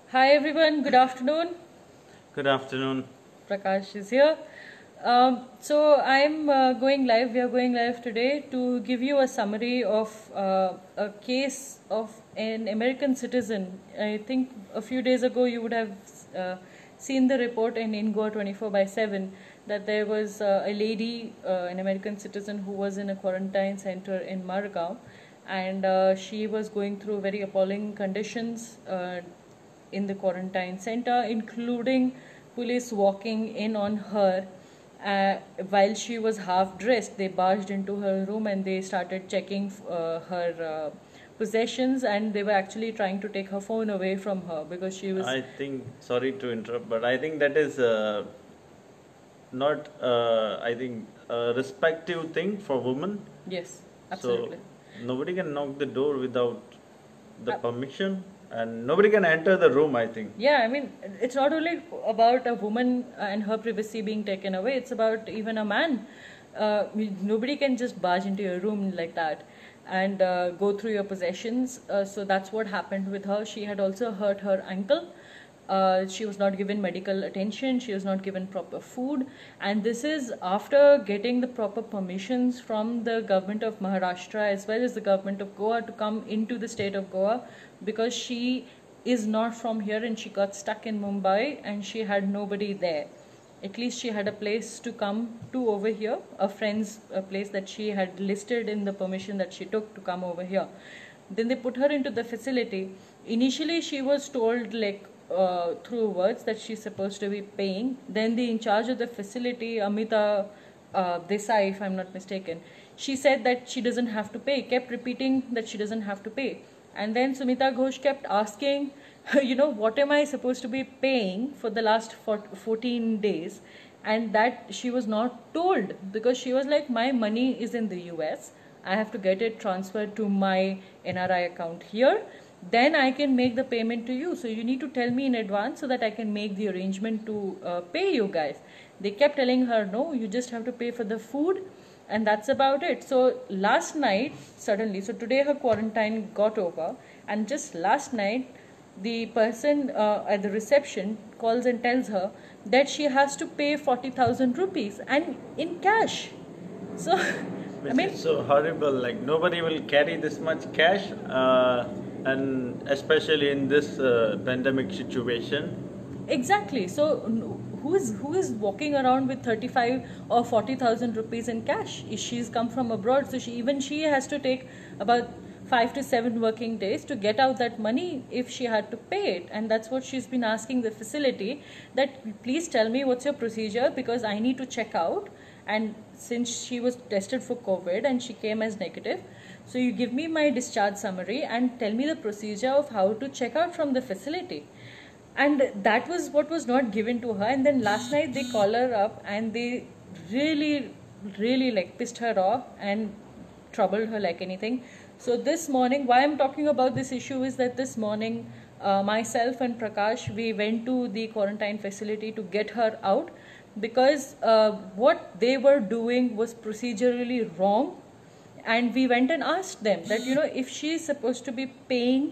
Hi everyone, good afternoon. Good afternoon. Prakash is here. So I'm going live. We are going live today to give you a summary of a case of an American citizen. I think a few days ago you would have uh, seen the report in Ingoa 24 by 7 that there was a lady, an American citizen, who was in a quarantine center in Margao, and she was going through very appalling conditions in the quarantine center, including police walking in on her while she was half dressed. They barged into her room and they started checking her possessions, and they were actually trying to take her phone away from her because she was. I think, sorry to interrupt, but I think that is not, I think, a respective thing for women. Yes, So absolutely. nobody can knock the door without the Uh, permission, and nobody can enter the room, I think. Yeah, I mean, it's not only about a woman and her privacy being taken away, it's about even a man. Nobody can just barge into your room like that and go through your possessions. So that's what happened with her. She had also hurt her ankle. She was not given medical attention, she was not given proper food, and this is after getting the proper permissions from the government of Maharashtra as well as the government of Goa to come into the state of Goa, because she is not from here and she got stuck in Mumbai and she had nobody there. At least she had a place to come to over here, a friend's place that she had listed in the permission that she took to come over here. Then they put her into the facility. Initially, she was told, like, through words that she's supposed to be paying. Then the in charge of the facility, Amita Desai, if I'm not mistaken, she said that she doesn't have to pay, kept repeating that she doesn't have to pay. And then Sumita Ghosh kept asking, what am I supposed to be paying for the last 14 days? And that she was not told, because she was like, my money is in the US. I have to get it transferred to my NRI account here. Then I can make the payment to you. So you need to tell me in advance so that I can make the arrangement to pay you guys. They kept telling her, no, you just have to pay for the food, and that's about it. So last night, suddenly, so today her quarantine got over, and just last night, the person at the reception calls and tells her that she has to pay 40,000 rupees and in cash. So, I Which mean, is so horrible. Like nobody will carry this much cash, and especially in this pandemic situation. exactly. So, who is walking around with 35 or 40,000 rupees in cash? She's come from abroad, so she has to take about 5 to 7 working days to get out that money if she had to pay it. And that's what she's been asking the facility, that please tell me what's your procedure, because I need to check out. And since she was tested for COVID and she came as negative, so you give me my discharge summary and tell me the procedure of how to check out from the facility. And that was what was not given to her. And then last night they call her up and they really, really like pissed her off and troubled her like anything. So this morning, why I'm talking about this issue is that this morning, myself and Prakash, we went to the quarantine facility to get her out, because what they were doing was procedurally wrong. And we went and asked them that, if she is supposed to be paying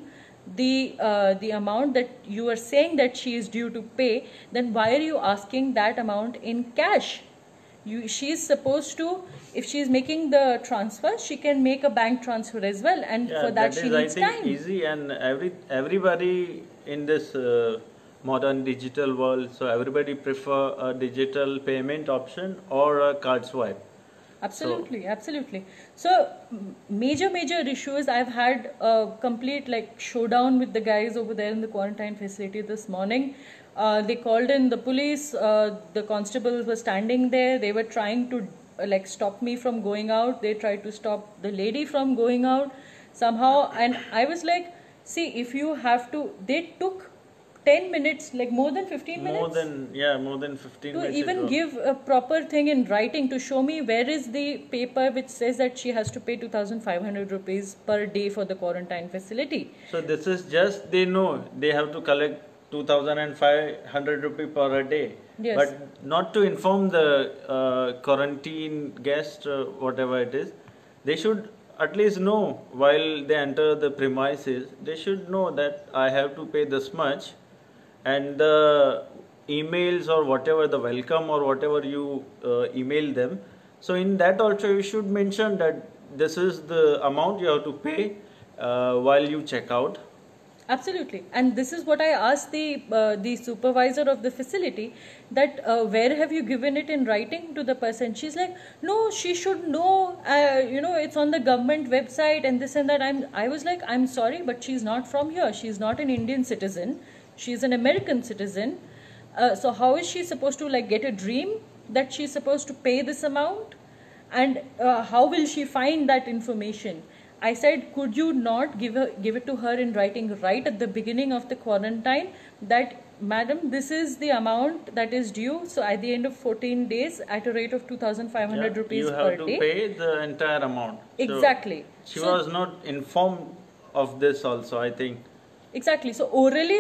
the amount that you are saying that she is due to pay, then why are you asking that amount in cash? She is supposed to, if she is making the transfer, she can make a bank transfer as well, and Yeah, for that that she is, I needs think, time. easy, and everybody in this modern digital world, so everybody prefer a digital payment option or a card swipe. So Absolutely, absolutely. So major issues. I've had a complete like showdown with the guys over there in the quarantine facility this morning. They called in the police. The constables were standing there. They were trying to like stop me from going out. They tried to stop the lady from going out somehow. And I was like, see, if you have to, they took 10 minutes, like more than 15 minutes more than 15 to minutes it even was. give a proper thing in writing to show me where is the paper which says that she has to pay 2,500 rupees per day for the quarantine facility. So this is just, they know they have to collect 2,500 rupee per a day, Yes. but not to inform the quarantine guest, whatever it is. They should at least know while they enter the premises. They should know that I have to pay this much, and the emails or whatever, the welcome or whatever you email them, so in that also you should mention that this is the amount you have to pay while you check out. Absolutely, and this is what I asked the supervisor of the facility, that where have you given it in writing to the person? She's like, no, she should know, it's on the government website and this and that. I was like, I'm sorry, but she's not from here. She's not an Indian citizen. She's an American citizen. So how is she supposed to like get a dream that she's supposed to pay this amount? And how will she find that information? I said, could you not give it to her in writing right at the beginning of the quarantine, that madam, this is the amount that is due. So at the end of 14 days, at a rate of 2,500 rupees per day, you have to pay the entire amount. Exactly. So she was not informed of this also, I think. Exactly. So orally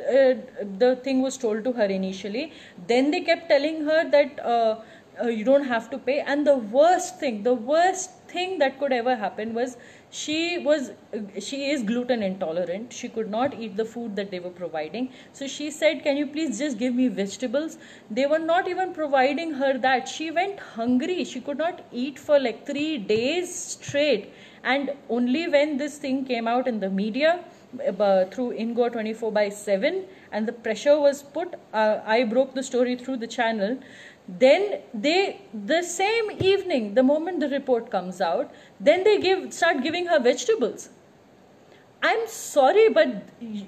the thing was told to her initially. Then they kept telling her that you don't have to pay. And the worst thing that could ever happen was she is gluten intolerant. She could not eat the food that they were providing. So she said, can you please just give me vegetables? They were not even providing her that. She went hungry. She could not eat for like 3 days straight. And only when this thing came out in the media, through Ingo 24/7, and the pressure was put, I broke the story through the channel. Then the same evening, the moment the report comes out, then they start giving her vegetables. I'm sorry, but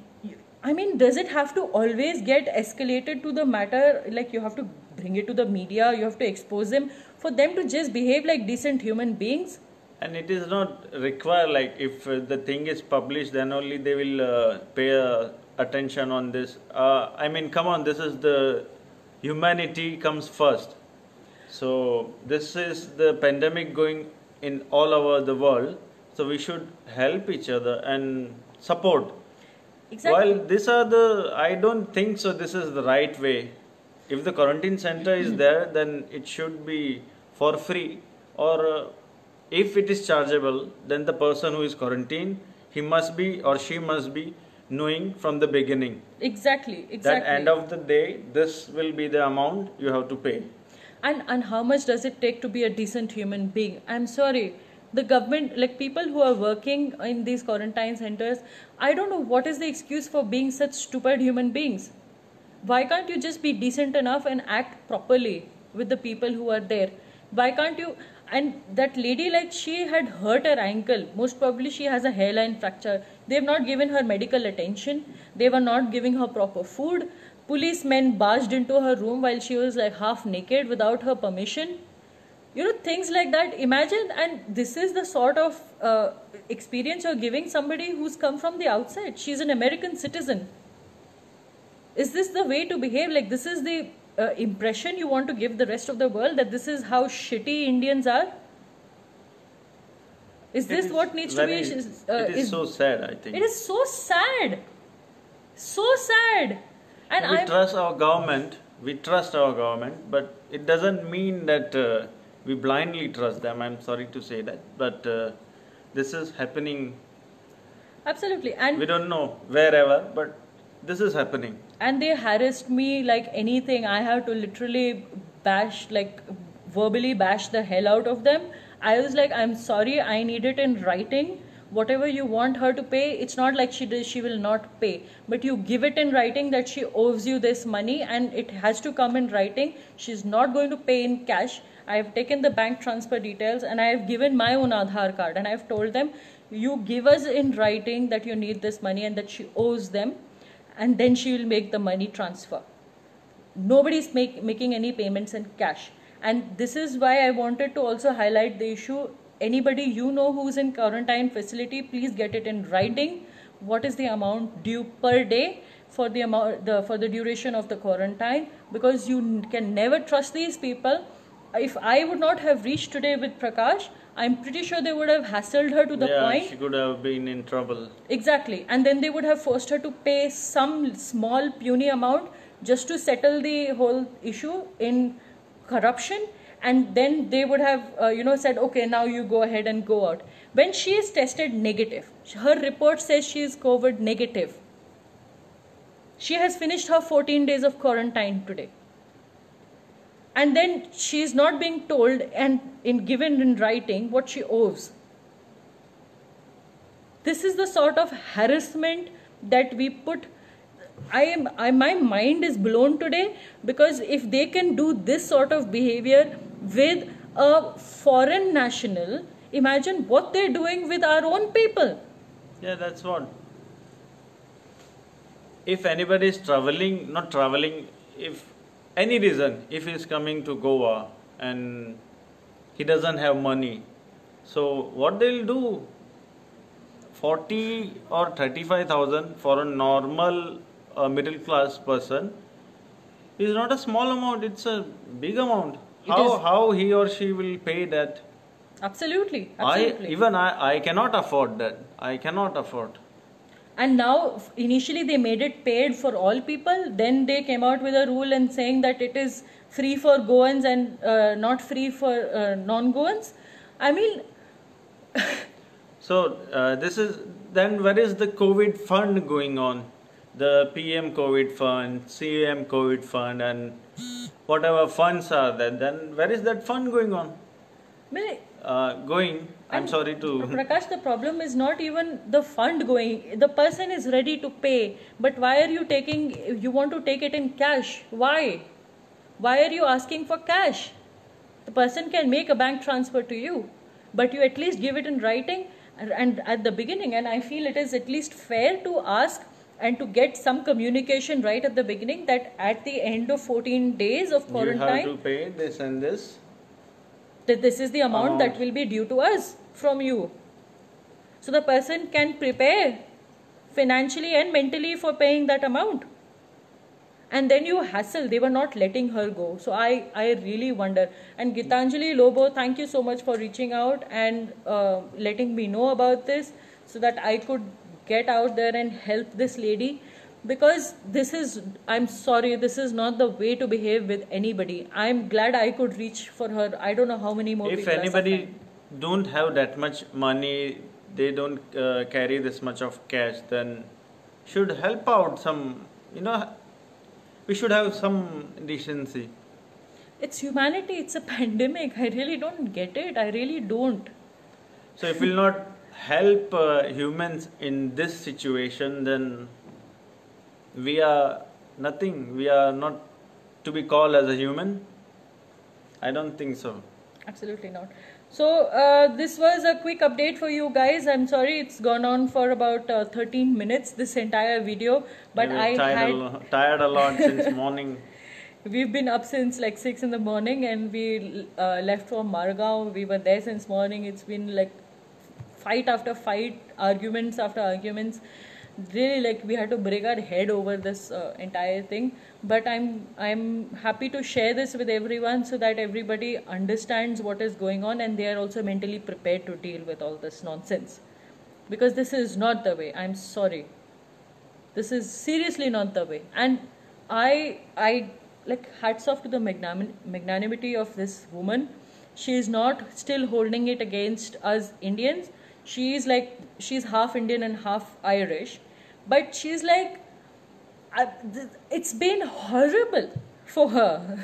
I mean, does it have to always get escalated to the matter? Like, you have to bring it to the media, you have to expose them for them to just behave like decent human beings? And it is not required, like if the thing is published, then only they will pay attention on this. I mean, come on, this is the humanity comes first. So this is the pandemic going in all over the world. So we should help each other and support. Exactly. While I don't think so this is the right way. If the quarantine center is there, then it should be for free, or if it is chargeable, then the person who is quarantined, he must be or she must be knowing from the beginning. Exactly. That end of the day, this will be the amount you have to pay. And how much does it take to be a decent human being? I'm sorry, the government, like people who are working in these quarantine centers, I don't know what is the excuse for being such stupid human beings. Why can't you just be decent enough and act properly with the people who are there? Why can't you? And that lady, like, she had hurt her ankle. Most probably she has a hairline fracture. They have not given her medical attention. They were not giving her proper food. Policemen barged into her room while she was like half naked without her permission. You know, things like that. Imagine, and this is the sort of experience you're giving somebody who's come from the outside. She's an American citizen. Is this the way to behave? Like, this is the impression you want to give the rest of the world, that this is how shitty Indians are? Is this what needs to be? It is so sad, I think. It is so sad. So sad. And we trust our government, but it doesn't mean that we blindly trust them. I'm sorry to say that, but this is happening. Absolutely. And we don't know wherever, but this is happening. And they harassed me like anything. I have to literally verbally bash the hell out of them. I was like, I'm sorry, I need it in writing. Whatever you want her to pay, it's not like she will not pay. But you give it in writing that she owes you this money, and it has to come in writing. She's not going to pay in cash. I have taken the bank transfer details and I have given my own Aadhaar card, and I have told them, you give us in writing that you need this money and that she owes them, and then she will make the money transfer. Nobody's making any payments in cash. And this is why I wanted to also highlight the issue. Anybody you know who's in quarantine facility, please get it in writing. What is the amount due per day for the duration of the quarantine? Because you can never trust these people. If I would not have reached today with Prakash, I'm pretty sure they would have hassled her to the point. Yeah, she could have been in trouble. Exactly. And then they would have forced her to pay some small puny amount just to settle the whole issue in corruption. And then they would have, said, okay, now you go ahead and go out. When she is tested negative, her report says she is COVID negative. She has finished her 14 days of quarantine today. And then she is not being told and given in writing what she owes. This is the sort of harassment that we put. My mind is blown today, because if they can do this sort of behavior with a foreign national, imagine what they're doing with our own people. Yeah, that's what. If anybody is traveling, not traveling, if any reason, if he is coming to Goa and he doesn't have money, so what they'll do? 40 or 35,000 for a normal middle class person is not a small amount, it's a big amount. How he or she will pay that? Absolutely. I cannot afford that. I cannot afford. And now, initially they made it paid for all people. Then they came out with a rule and saying that it is free for Goans and not free for non-Goans. I mean, so this is then where is the COVID fund going on? The PM COVID fund, CM COVID fund, and whatever funds are there. Then where is that fund going on? I'm sorry to. Prakash, the problem is not even the fund going. The person is ready to pay, but why are you taking? You want to take it in cash? Why? Why are you asking for cash? The person can make a bank transfer to you, but you at least give it in writing and at the beginning. And I feel it is at least fair to ask and to get some communication right at the beginning, that at the end of 14 days of quarantine, you have to pay this and this. That this is the amount that will be due to us from you. So the person can prepare financially and mentally for paying that amount. And then you hassle, they were not letting her go. So I really wonder. And Gitanjali Lobo, thank you so much for reaching out and letting me know about this, so that I could get out there and help this lady. Because this is, I'm sorry, this is not the way to behave with anybody. I'm glad I could reach for her. I don't know how many more if people. If anybody don't have that much money, they don't carry this much of cash, then should help out some, we should have some decency. It's humanity, it's a pandemic. I really don't get it. I really don't. So if we'll not help humans in this situation, then we are nothing. We are not to be called as a human. I don't think so. Absolutely not. So this was a quick update for you guys. I'm sorry it's gone on for about 13 minutes, this entire video. But tired a lot since morning. We've been up since like 6 in the morning, and we left for Margao. We were there since morning. It's been like fight after fight, arguments after arguments. Really, like, we had to break our head over this entire thing. But I'm happy to share this with everyone, so that everybody understands what is going on, and they are also mentally prepared to deal with all this nonsense. Because this is not the way. I'm sorry. This is seriously not the way. And I like, hats off to the magnanimity of this woman. She is not still holding it against us Indians. She's half Indian and half Irish. But she's like, it's been horrible for her.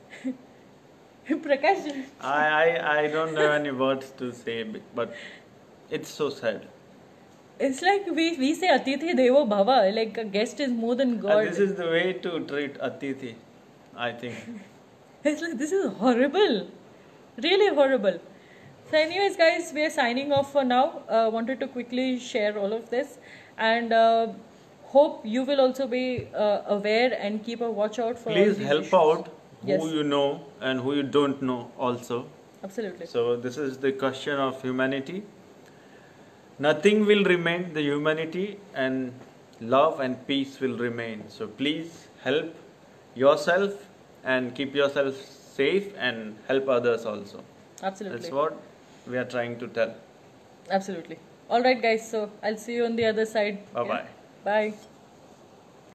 Prakash. I don't have any words to say, but it's so sad. It's like we say Atithi Devo Bhava, like a guest is more than God. This is the way to treat Atithi, I think. It's like, this is horrible. Really horrible. So anyways, guys, we are signing off for now. Wanted to quickly share all of this, and hope you will also be aware and keep a watch out for. Please all these help issues. out who you know and who you don't know also. Absolutely. So this is the question of humanity. Nothing will remain, the humanity, and love and peace will remain. So please help yourself and keep yourself safe, and help others also. Absolutely. That's what we are trying to tell. Absolutely. All right, guys. So I'll see you on the other side. Bye-bye. Bye.